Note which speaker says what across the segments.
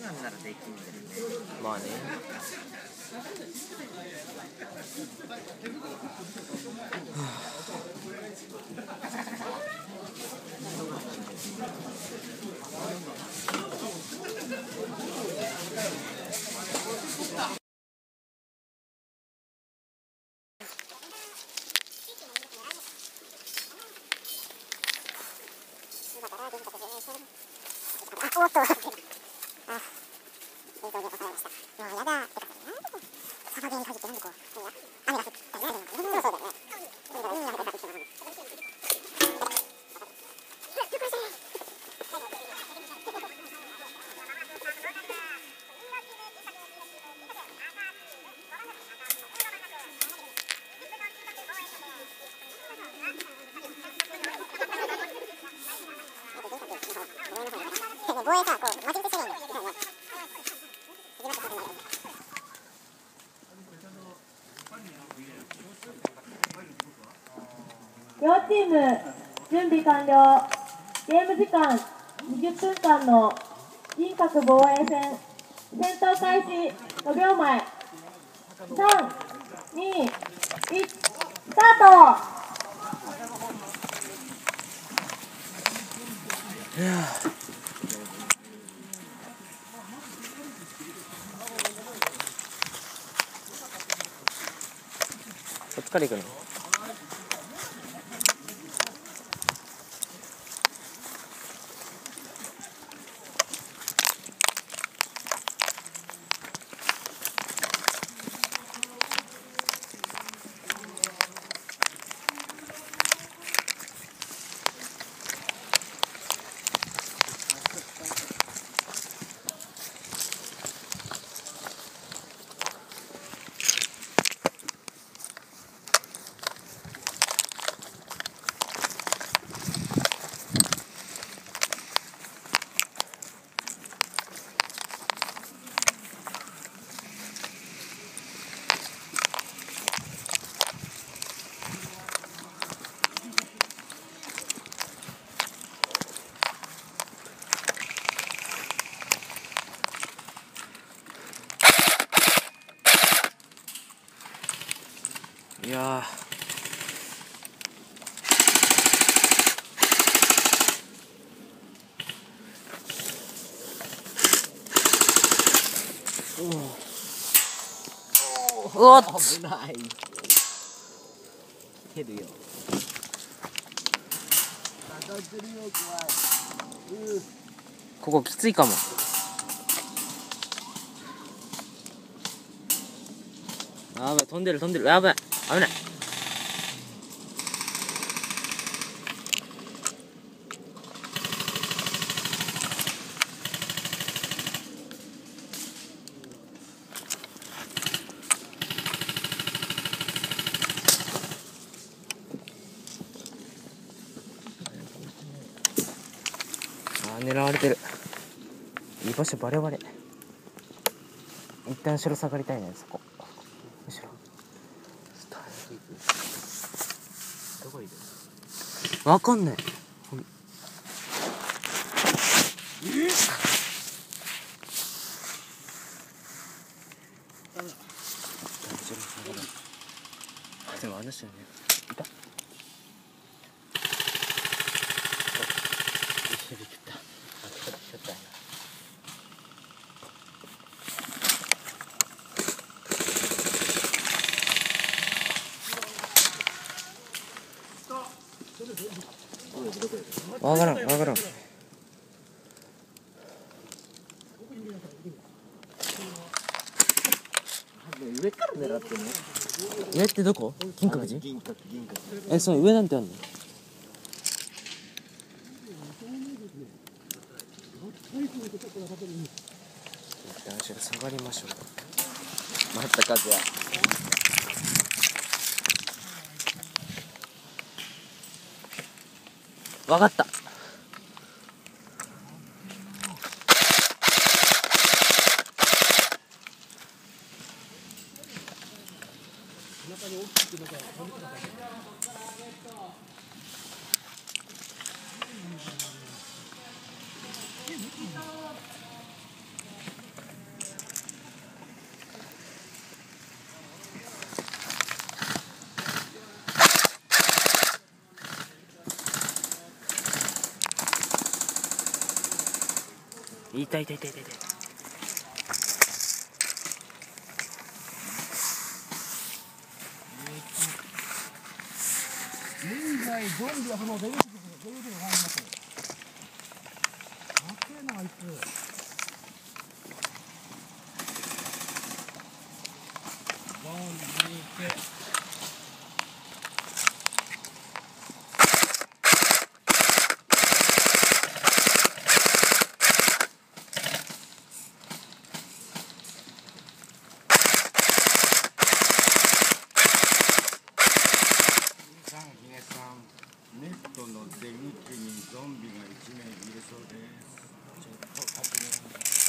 Speaker 1: なんならできんだよね。
Speaker 2: まあね。
Speaker 3: おっと。あ、分かりました。もうやだ。サバゲーに限ってなんでこう、雨が降ったりな、そうだよね。海が降ったりしても防衛さ、こう、待ち伏せするんだよ。
Speaker 4: 両チーム準備完了。ゲーム時間20分間の銀閣防衛戦、戦闘開始5秒前。3、2、1、スタート。
Speaker 2: こっちから行くの？いやうわっ、
Speaker 1: 危ない。蹴るよ。当たってるよ、怖い。
Speaker 2: ここきついかも。やばい、飛んでる飛んでる、やばい、危ない。狙われてる。いい場所バレバレ。一旦後ろ下がりたいね、そこ。後ろ。
Speaker 1: どこいる？
Speaker 2: わかんない。でもあの人ね、いた？わからんわからん。
Speaker 1: 上から狙ってんの？
Speaker 2: 上ってどこ？銀閣寺？
Speaker 1: 銀閣。
Speaker 2: その上なんてあんの？一旦後ろ下がりましょう。
Speaker 1: 待った数は。
Speaker 2: わかった。 痛い痛い痛い痛い痛い。
Speaker 1: 現在ゾンビはその出口が入ります。かっけえなあいつ。ゾンビって
Speaker 5: ネットの出口にゾンビが1名いるそうです。ちょっと確認。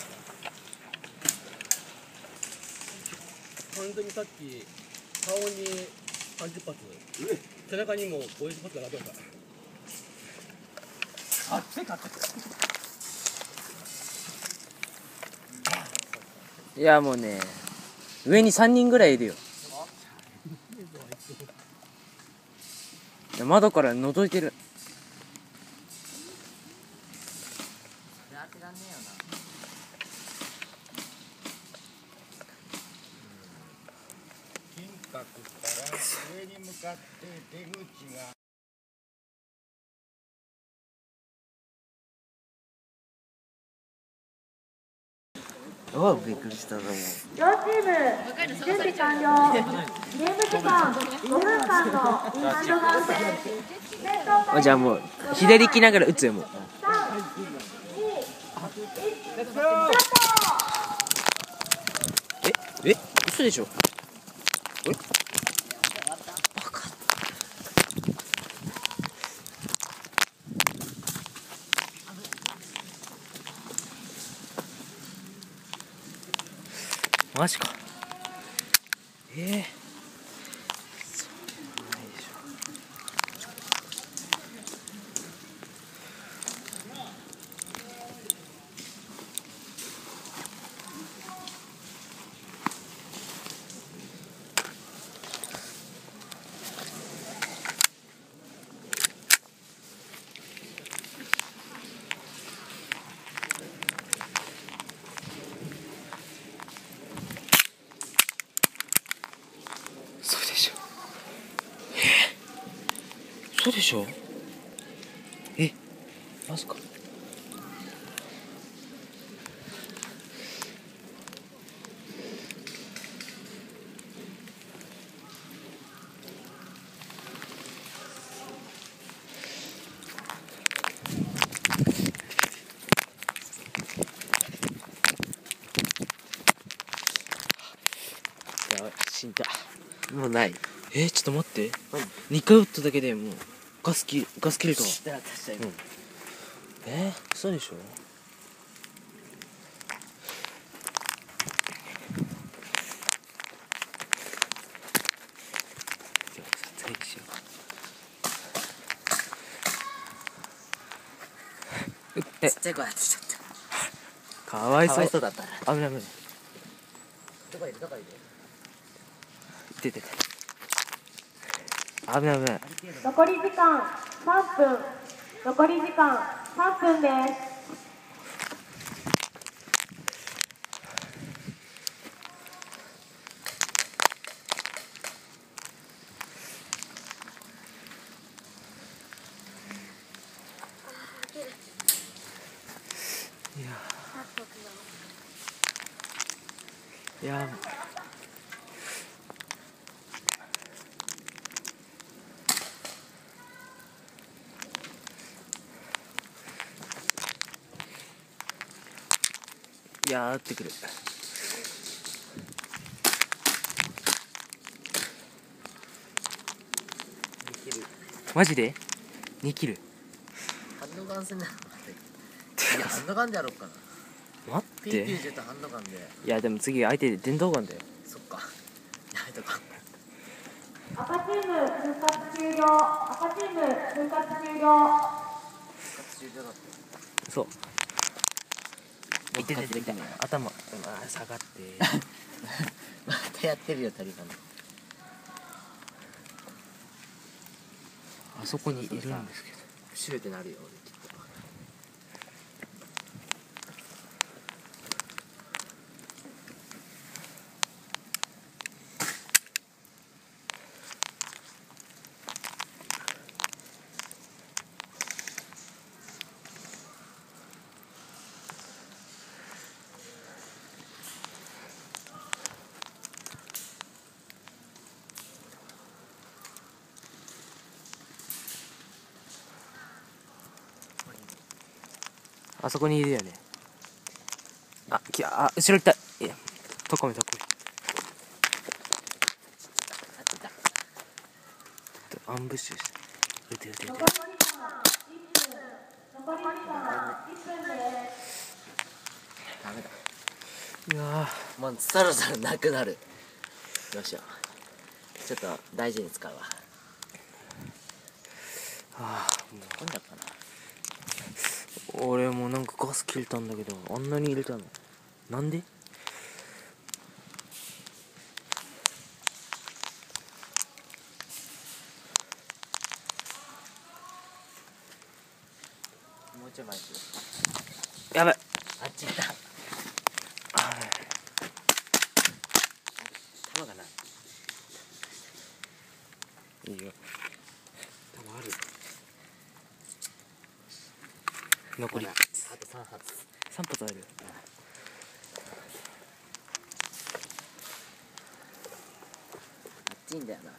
Speaker 1: 完全にさっき顔に30発、背中にも50発が当たってました。熱いかって
Speaker 2: いやもうね、上に3人ぐらいいるよ。窓から覗いてる。
Speaker 5: 金閣から上に向かって出口が。
Speaker 2: あ、びっくりしたぞもう。
Speaker 4: 両チーム準備完了。ゲーム時間5分間のインハンドガン戦。
Speaker 2: あ、じゃあもう左行きながら撃つよもう。
Speaker 4: 3、2、1、スタート。
Speaker 2: え、嘘でしょ。え、バカ。マジか。そうないでしそうでしょ。そうでしょ。マジか。やばい、死んだ。
Speaker 6: もうない。
Speaker 2: ちょっと待って。2回撃っただけでもうガス切れたわ。嘘でしょ。撮影しよう。
Speaker 6: ちっちゃい子やってちゃった。
Speaker 2: かわいそう。
Speaker 6: かわいそうだった。
Speaker 2: 危ない危ない。
Speaker 6: どこいるどこいる。
Speaker 2: 出てて。危ない危ない。
Speaker 4: 残り時間3分。残り時間3分です。
Speaker 2: いやーってくる。マジで2キル。
Speaker 6: ハンドガン戦だろ。いや、ハンドガンでやろうかな。
Speaker 2: 待って。
Speaker 6: P90 とハンドガンで。
Speaker 2: いやでも次相手電動ガンだよ。
Speaker 6: そっか。やめとか。
Speaker 4: 赤チーム分割終了。赤チーム分割終了。
Speaker 6: 終了だった。
Speaker 2: そう。痛い痛い痛い。頭下がって。
Speaker 6: またやってるよ、タリバン。
Speaker 2: あそこにいるんですけど。
Speaker 6: プシューってなるよ、俺きっと。
Speaker 2: あそこにいるよね。あ、後ろ行った。いや、とこめ。アンブッシュして。撃て。
Speaker 4: 残り時間1分です。
Speaker 6: ダメだ。
Speaker 2: うわ
Speaker 6: もうそろそろなくなる。どうしよう。ちょっと大事に使うわ。飛んじゃったな。
Speaker 2: 俺もなんかガス切れたんだけど、あんなに入れたのなんで？
Speaker 6: もうちょい前に。
Speaker 2: やばい。
Speaker 6: あっち行った。弾がない。
Speaker 2: いいよ。
Speaker 6: 弾ある。
Speaker 2: 残り
Speaker 6: あと3発。
Speaker 2: 3発ある。
Speaker 6: あっちいいんだよな。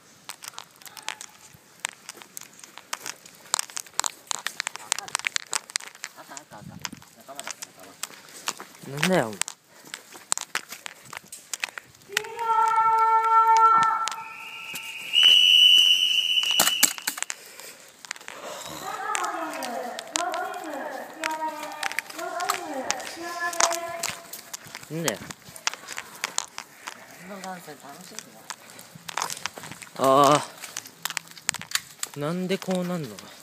Speaker 6: 赤仲間だ仲間。
Speaker 2: なんだよ。なんだよ。
Speaker 6: この観戦楽しいね。
Speaker 2: ああ。なんでこうなんの？